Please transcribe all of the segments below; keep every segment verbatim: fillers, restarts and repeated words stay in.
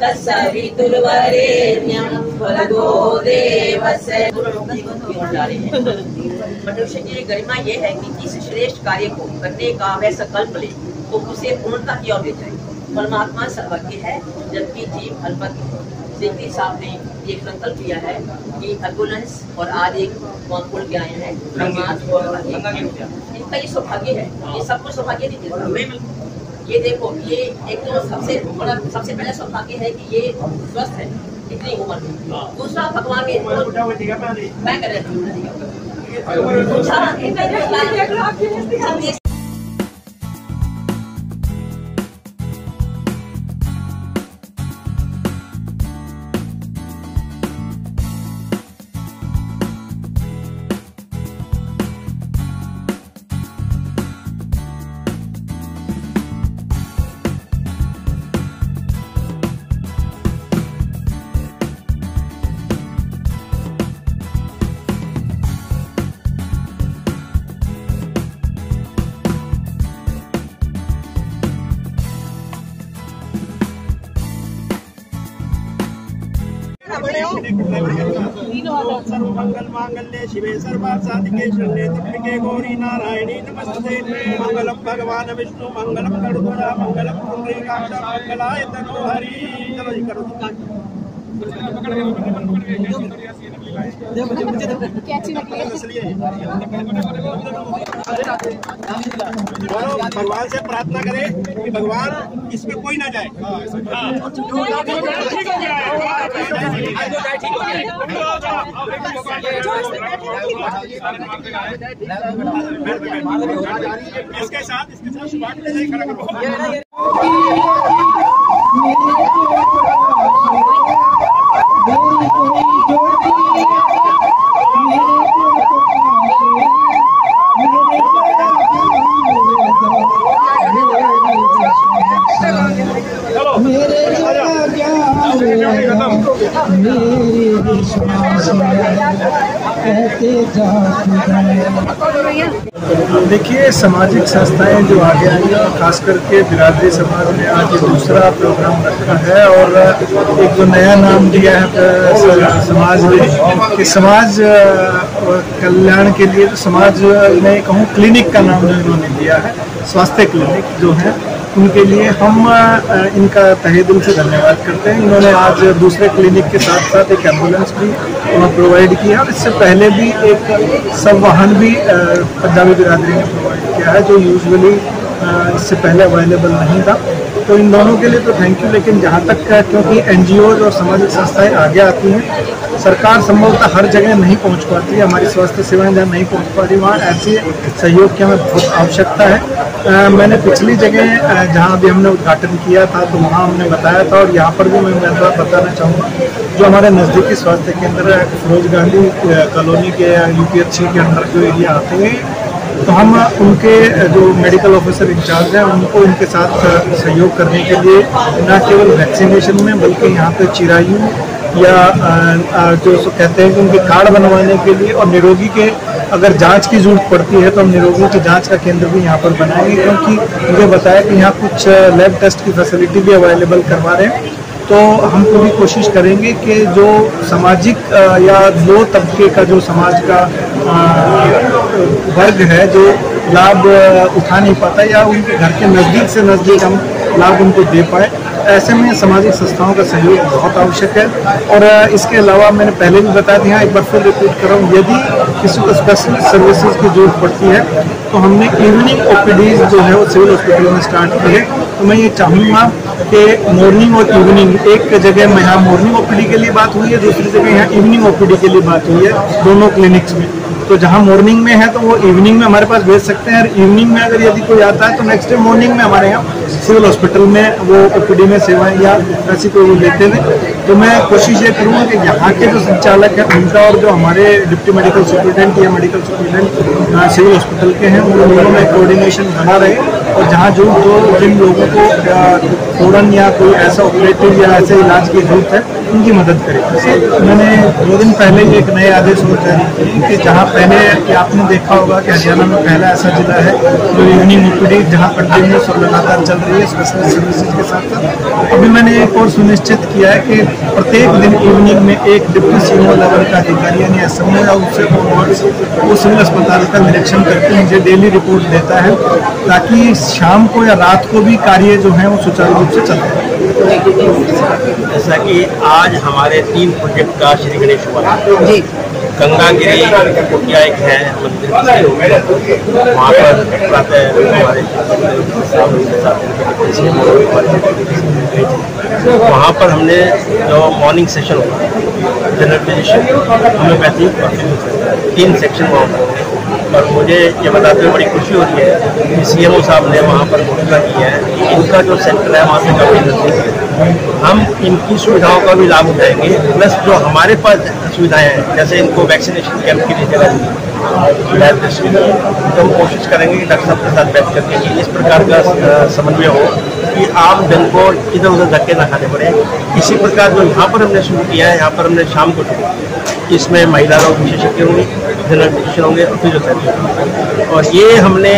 तत्सवितुर्वरेण्यं भर्गो देवस्य। मनुष्य की गरिमा ये है कि किसी श्रेष्ठ कार्य को करने का वह संकल्प ले तो उसे पूर्णता की ओर ले जाए। परमात्मा सर्वज्ञ है जबकि जीव अल्पज्ञ। श्री साहब ने एक संकल्प लिया है कि एम्बुलेंस और आज एक खोल के आए हैं। इनका ये सौभाग्य है, ये सबको सौभाग्य नहीं मिलता। ये देखो, ये एक तो सबसे बड़ा सबसे पहला सौभाग्य है कि ये स्वस्थ है इतनी उम्र में। दूसरा भगवान के मैं कर रही हूँ। सर्वमंगल मांगल्ये शिवे सर्वार्थ साधिके शरण्ये त्र्यंबके गौरी नारायणी नमस्ते। मंगलम भगवान विष्णु मंगलम गरुड़ध्वजा मंगलम पुंडरीकाक्ष मंगलाय तनोहरि। चलो जी करो भगवान से प्रार्थना करें कि भगवान इसमें कोई ना जाए। इसके साथ इसके साथ शुभारंभ खड़ा करो। देखिए, सामाजिक संस्थाएं जो आगे आई हैं, खास करके बिरादरी समाज ने आज दूसरा प्रोग्राम रखा है और एक जो नया नाम दिया है समाज ने कि समाज कल्याण के लिए समाज में कहूँ क्लिनिक का नाम जो इन्होंने दिया है, स्वास्थ्य क्लिनिक जो है उनके लिए हम इनका तहे दिल से धन्यवाद करते हैं। इन्होंने आज दूसरे क्लिनिक के साथ साथ एक एम्बुलेंस भी प्रोवाइड किया और इससे पहले भी एक सब वाहन भी पंजाबी बिरादरी ने प्रोवाइड किया है जो यूजुअली इससे पहले अवेलेबल नहीं था। तो इन दोनों के लिए तो थैंक यू। लेकिन जहाँ तक क्योंकि एनजीओज और सामाजिक संस्थाएं आगे आती हैं, सरकार संभवतः हर जगह नहीं पहुँच पाती है, हमारी स्वास्थ्य सेवाएं जहाँ नहीं पहुँच पा रही वहाँ ऐसे सहयोग की हमें बहुत आवश्यकता है। आ, मैंने पिछली जगह जहाँ अभी हमने उद्घाटन किया था तो वहाँ हमने बताया था और यहाँ पर भी मैं बताना चाहूँगा जो हमारे नज़दीकी स्वास्थ्य केंद्र फिरोज गांधी कॉलोनी के या यूपीएचसी के अंदर जो एरिया आते हैं तो हम उनके जो मेडिकल ऑफिसर इंचार्ज हैं उनको इनके साथ सहयोग करने के लिए न केवल वैक्सीनेशन में बल्कि यहाँ पे चिरायु या जो कहते हैं कि उनके कार्ड बनवाने के लिए और निरोगी के अगर जांच की जरूरत पड़ती है तो हम निरोगियों की जांच का केंद्र भी यहाँ पर बनाएंगे, क्योंकि मुझे बताया कि यहाँ कुछ लैब टेस्ट की फैसिलिटी भी अवेलेबल करवा रहे हैं। तो हम पूरी कोशिश करेंगे कि जो सामाजिक या दो तबके का जो समाज का वर्ग है जो लाभ उठा नहीं पाता या उनके घर के नज़दीक से नज़दीक हम लाभ उनको दे पाए, ऐसे में सामाजिक संस्थाओं का सहयोग बहुत आवश्यक है। और इसके अलावा मैंने पहले भी बताया था, यहाँ एक बार फिर रिपीट कर रहा हूँ, यदि किसी को स्पेशल सर्विसेज की जरूरत पड़ती है तो हमने इवनिंग ओपीडीज जो है वो सिविल हॉस्पिटल में स्टार्ट की है। तो मैं ये चाहूँगा कि मॉर्निंग और इवनिंग एक जगह में यहाँ मॉर्निंग ओपीडी के लिए बात हुई है, दूसरी जगह यहाँ इवनिंग ओपीडी के लिए बात हुई है, दोनों क्लिनिक्स में। तो जहाँ मॉर्निंग में है तो वो इवनिंग में हमारे पास भेज सकते हैं और इवनिंग में अगर यदि कोई आता है तो नेक्स्ट डे मॉर्निंग में हमारे यहाँ सिविल हॉस्पिटल में वो ओपीडी में सेवाएं या ऐसी कोई लेते हैं। तो मैं कोशिश ये करूँगा कि यहाँ के जो संचालक हैं उनका और जो हमारे डिप्टी मेडिकल सुपरिटेंडेंट या मेडिकल सुपरिटेंडेंट सिविल हॉस्पिटल के हैं उन दोनों में कोऑर्डिनेशन बना रहे और जहाँ जरूरत हो जिन लोगों को फौरन या कोई ऐसा ऑपरेटिव या ऐसे इलाज की जरूरत है उनकी मदद करें। मैंने दो दिन पहले ही एक नए आदेश और जारी किए कि जहाँ पहले कि आपने देखा होगा कि हरियाणा में पहला ऐसा जिला है जो इवनिंग ओपीडी जहाँ कंटिन्यूस और लगातार चल रही है स्पेशलिस्ट सर्विसेज के साथ साथ, अभी मैंने एक और सुनिश्चित किया है कि प्रत्येक दिन इवनिंग में एक डिप्टी सीएमओ लेवल का अधिकारी यानी एसएमओ या उससे वो सिविल अस्पताल का निरीक्षण करके मुझे डेली रिपोर्ट देता है, ताकि शाम को या रात को भी कार्य जो है वो सुचारू रूप से चलते हैं। जैसा कि आज हमारे तीन प्रोजेक्ट का श्री गणेश हुआ है, गंगागिरी कुटिया एक है मंदिर, वहाँ पर प्रातः हमारे वहाँ पर हमने जो मॉर्निंग सेशन हुआ जनरल फिजिशियन होम्योपैथिक और तीन सेक्शन वहाँ पर, और मुझे ये बताते हुए बड़ी खुशी हो रही है कि सीएमओ साहब ने वहाँ पर घोषणा की है कि इनका जो सेंटर है वहाँ से काफ़ी नजदीक है, हम इनकी सुविधाओं का भी लाभ उठाएंगे, प्लस जो हमारे पास सुविधाएं हैं जैसे इनको वैक्सीनेशन कैंप के लिए जगह तो हम कोशिश करेंगे कि डॉक्टर साहब के साथ बैठ करके कि इस प्रकार का समन्वय हो कि आम जन को इधर उधर धक्के ना खाने पड़े। इसी प्रकार जो यहाँ पर हमने शुरू किया है, यहाँ पर हमने शाम को शुरू किया, इसमें महिला रोग विशेषज्ञ होंगे, जनरल फिजिशियन होंगे और फिजियोथेरेपी, और ये हमने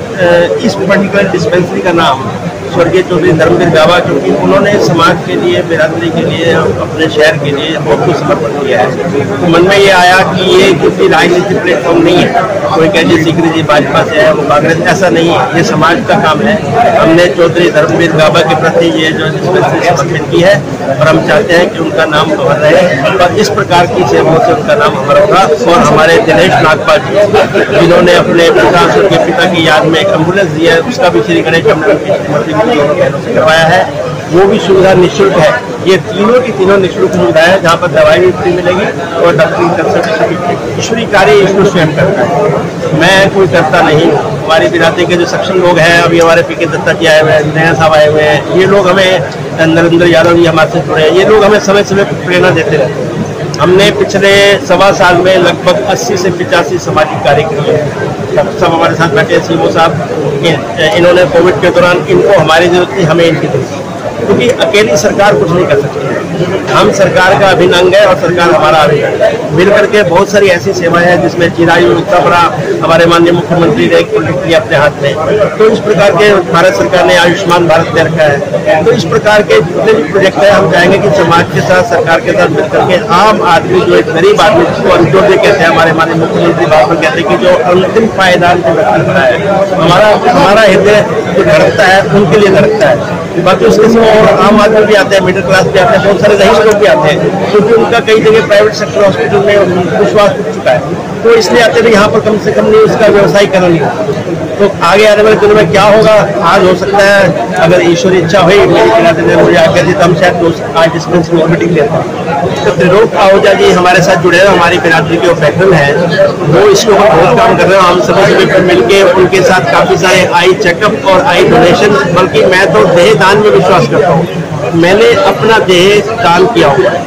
इस पर्टिकुलर डिस्पेंसरी का नाम स्वर्गीय चौधरी धर्मवीर गाबा, क्योंकि उन्होंने समाज के लिए, बिरादरी के लिए, अपने शहर के लिए बहुत कुछ समर्पण किया है। तो मन में ये आया कि ये किसी राजनीतिक प्लेटफॉर्म नहीं है, कोई कहे सीकरी जी भाजपा से है, वो कांग्रेस, ऐसा नहीं है, ये समाज का काम है। हमने चौधरी धर्मवीर गाबा के प्रति ये जो डिस्पेंसरी समर्पित की है और हम चाहते हैं कि उनका नाम अमर रहे और इस प्रकार की सेवाओं से उनका नाम अमर होगा। और हमारे दिनेश नागपाल जी जिन्होंने अपने पिता के पिता की याद में एक एम्बुलेंस दिया है, उसका भी श्री गणेश हमने करवाया है, वो भी सुविधा निःशुल्क है। ये तीनों की तीनों निःशुल्क सुविधा है, जहाँ पर दवाई भी फ्री मिलेगी और डॉक्टरी कंसल्टेशन भी। ईश्वरी कार्य ईश्वर स्वयं करता है, मैं कोई करता नहीं। हमारी बिरादरी के जो सक्षम लोग हैं, अभी हमारे पी के दत्ता जी आए हुए हैं, नया साहब आए हुए हैं, ये लोग हमें, नरेंद्र यादव जी हमारे से जुड़े हैं, ये लोग हमें समय समय पर प्रेरणा देते रहते हैं। हमने पिछले सवा साल में लगभग अस्सी से पचासी सामाजिक कार्य किए हैं। डॉक्टर साहब हमारे साथ बैठे, सीएमओ साहब, इन्होंने कोविड के दौरान इनको हमारी जरूरत थी, हमें इनकी जरूरत थी, क्योंकि अकेली सरकार कुछ नहीं कर सकती है। हम सरकार का अभिन्न अंग है और सरकार हमारा अभिन्न अंग है। मिल करके बहुत सारी ऐसी सेवाएं हैं जिसमें चिरायु इतना बड़ा हमारे माननीय मुख्यमंत्री ने एक प्रोजेक्ट लिया अपने हाथ में, तो इस प्रकार के भारत सरकार ने आयुष्मान भारत दे रखा है। तो इस प्रकार के जितने भी प्रोजेक्ट है, हम चाहेंगे कि समाज के साथ, सरकार के साथ मिल करके आम आदमी, जो एक गरीब आदमी जिसको अंत्योदय कहते हैं, हमारे माननीय मुख्यमंत्री बात में कहते हैं कि जो अंतिम पायदान जो व्यक्ति बना है, हमारा हमारा हृदय जो धड़कता है उनके लिए धड़कता है। बाकी उसके सिवा और आम आदमी भी आते हैं, मिडिल क्लास भी आते हैं, बहुत सारे रईस लोग भी आते हैं, क्योंकि उनका कई जगह प्राइवेट सेक्टर हॉस्पिटल में विश्वास उठ चुका है, तो इसलिए आते हैं यहाँ पर कम से कम नहीं उसका व्यवसायीकरण नहीं होगा। तो आगे आने वाले दिनों में क्या होगा, आज हो सकता है अगर ईश्वरी इच्छा हुई, मेरी बिरादरी ने मुझे आज्ञा दी तो हम शायद आज डिस्पेंसरी में मीटिंग लेते हैं। तो त्रिलोक आहूजा जी हमारे साथ जुड़े हैं, हमारी बिरादरी के पैटर्न है, वो इसके ऊपर बहुत काम कर रहे हैं। हम सभी सभी मिलके उनके साथ काफी सारे आई चेकअप और आई डोनेशन, बल्कि मैं तो देह दान में विश्वास करता हूँ। मैंने अपना देह दान किया हुआ है,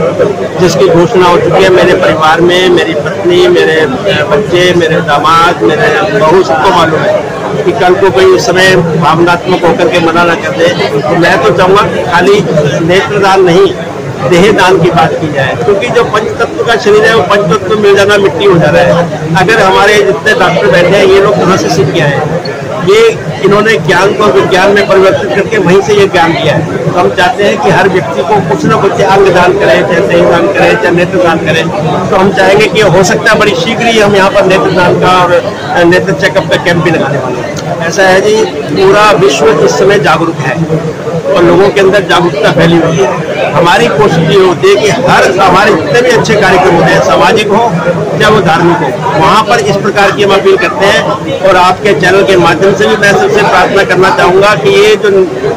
जिसकी घोषणा हो चुकी है मेरे परिवार में, मेरी पत्नी, मेरे बच्चे, मेरे दामाद, मेरे बहू, सबको मालूम है कि कल को कोई उस समय भावनात्मक होकर के मना ना कर दे। तो मैं तो चाहूँगा खाली नेत्रदान नहीं, देह दान की बात की जाए, क्योंकि जो पंच तत्व का शरीर है वो पंच तत्व मिल जाना मिट्टी हो जा रहा है। अगर हमारे जितने डॉक्टर बैठे हैं, ये लोग कहाँ से सीख के आए हैं, ये इन्होंने ज्ञान को विज्ञान में परिवर्तित करके वहीं से ये ज्ञान दिया है। तो हम चाहते हैं कि हर व्यक्ति को कुछ न कुछ अंग दान करें, चाहे देह दान करें, चाहे नेत्र दान करें। तो हम चाहेंगे कि हो सकता है बड़ी शीघ्र ही हम यहाँ पर नेत्र दान का और नेत्र चेकअप का कैंप भी लगाने वाले हैं। ऐसा है जी, पूरा विश्व इस समय जागरूक है और लोगों के अंदर जागरूकता फैली हुई है। हमारी कोशिश ये होती है कि हर हमारे जितने भी अच्छे कार्यक्रम होते हैं, सामाजिक हो चाहे वो धार्मिक हो, वहाँ पर इस प्रकार की हम अपील करते हैं। और आपके चैनल के माध्यम से भी मैं सबसे प्रार्थना करना चाहूँगा कि ये जो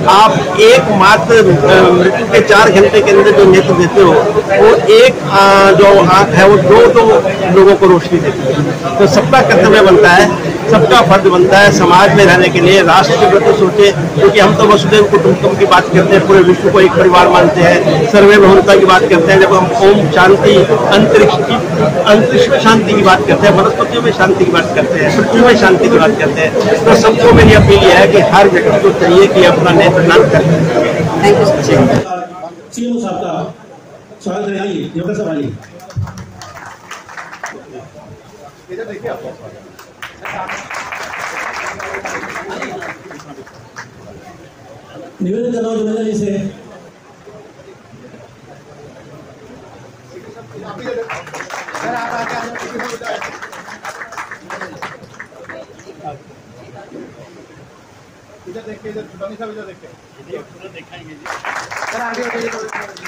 आप एकमात्र मृत्यु के चार घंटे के अंदर जो नेत्र देते हो, वो एक जो आँख है वो दो दो लोगों को रोशनी देती है। तो सबका कर्तव्य बनता है, सबका फर्ज बनता है समाज में रहने के लिए, राष्ट्र के प्रति सोचे, क्योंकि हम तो वसुधैव कुटुंबकम की बात करते हैं, पूरे विश्व को एक परिवार मानते हैं, सर्वे बहुलता की बात करते हैं। जब हम ओम शांति, अंतरिक्ष की अंतरिक्ष में शांति की बात करते हैं, वनस्पतियों में शांति की बात करते हैं, पृथ्वी में शांति की बात करते हैं, तो सबको मेरी अपील यह है कि हर व्यक्ति को चाहिए कि अपना नेत्रदान करें। Thank you. स्वागत है आइए योगा साहब आइए। इधर देखिए आप निवेदन कर रहा हूँ जुनेजा जी से सर आप आके इधर देखिए, इधर बनी साहब इधर देखिए, इधर दिखाएंगे जी। सर आगे हो जाइए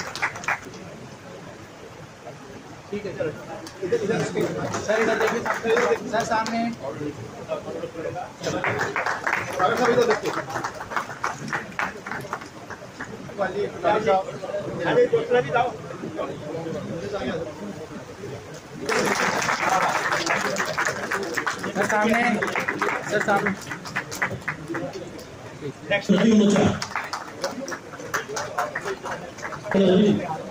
ठीक है चलो इधर इधर देखिए सर, इधर देखिए सर सामने आगे सब इधर देखिए वाली अरे दूसरा भी जाओ सर सामने सर सामने रवि मोचा रवि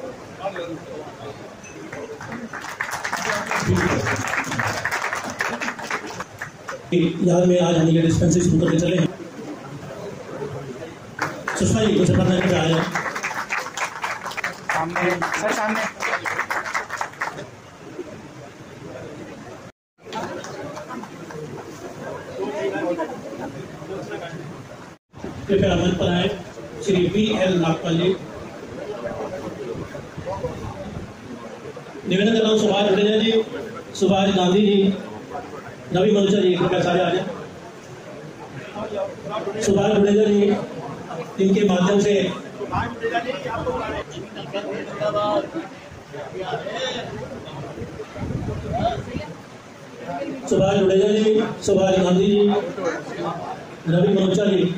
याद में आज हम ये डिस्पेंसरी शुरू करके चले हैं। सुषमा जी कुछ करना है आए सामने सर सामने कृपया मंच पर आए श्री वी एल नागपाल जी। निवेदन कर रहा हूँ सुभाष जडेजा जी, सुभाष गांधी जी, रवि मनोचा जी कृपया सारे आ जाए। सुभाष जडेजा जी इनके माध्यम से सुभाष जडेजा जी, सुभाष गांधी जी, रवि मनोचा जी